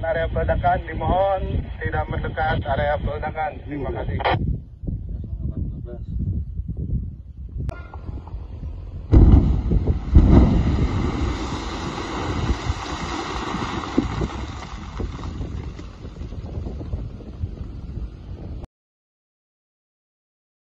area peledakan, dimohon tidak mendekat area peledakan. Terima kasih.